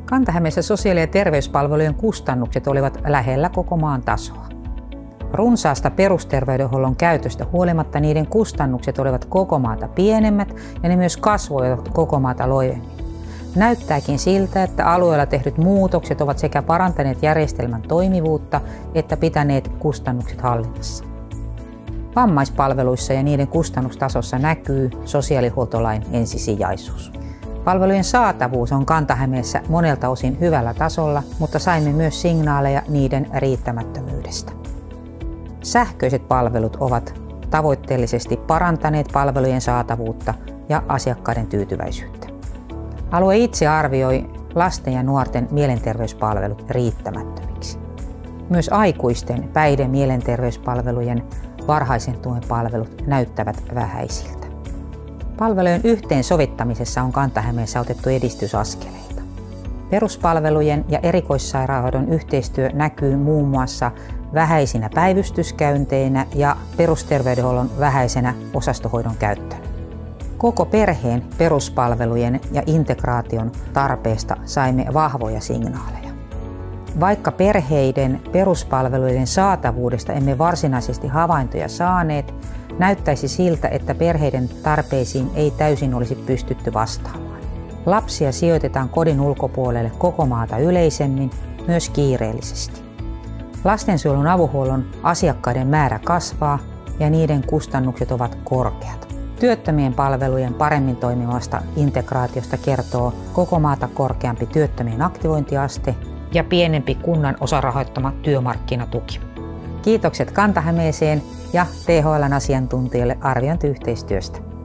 Kanta-Hämeessä sosiaali- ja terveyspalvelujen kustannukset olivat lähellä koko maan tasoa. Runsaasta perusterveydenhuollon käytöstä huolimatta niiden kustannukset olivat koko maata pienemmät ja ne myös kasvoivat koko maata loivemmin. Näyttääkin siltä, että alueella tehdyt muutokset ovat sekä parantaneet järjestelmän toimivuutta että pitäneet kustannukset hallinnassa. Vammaispalveluissa ja niiden kustannustasossa näkyy sosiaalihuoltolain ensisijaisuus. Palvelujen saatavuus on Kanta-Hämeessä monelta osin hyvällä tasolla, mutta saimme myös signaaleja niiden riittämättömyydestä. Sähköiset palvelut ovat tavoitteellisesti parantaneet palvelujen saatavuutta ja asiakkaiden tyytyväisyyttä. Alue itse arvioi lasten ja nuorten mielenterveyspalvelut riittämättömiksi. Myös aikuisten päihde- ja mielenterveyspalvelujen varhaisen tuen palvelut näyttävät vähäisiltä. Palvelujen yhteensovittamisessa on Kanta-Hämeessä otettu edistysaskeleita. Peruspalvelujen ja erikoissairaanhoidon yhteistyö näkyy muun muassa vähäisinä päivystyskäynteinä ja perusterveydenhuollon vähäisenä osastohoidon käyttönä. Koko perheen peruspalvelujen ja integraation tarpeesta saimme vahvoja signaaleja. Vaikka perheiden peruspalveluiden saatavuudesta emme varsinaisesti havaintoja saaneet, näyttäisi siltä, että perheiden tarpeisiin ei täysin olisi pystytty vastaamaan. Lapsia sijoitetaan kodin ulkopuolelle koko maata yleisemmin, myös kiireellisesti. Lastensuojelun avohuollon asiakkaiden määrä kasvaa ja niiden kustannukset ovat korkeat. Työttömien palvelujen paremmin toimivasta integraatiosta kertoo koko maata korkeampi työttömien aktivointiaste ja pienempi kunnan osarahoittama työmarkkinatuki. Kiitokset Kanta-Hämeeseen ja THL:n asiantuntijoille arviointiyhteistyöstä.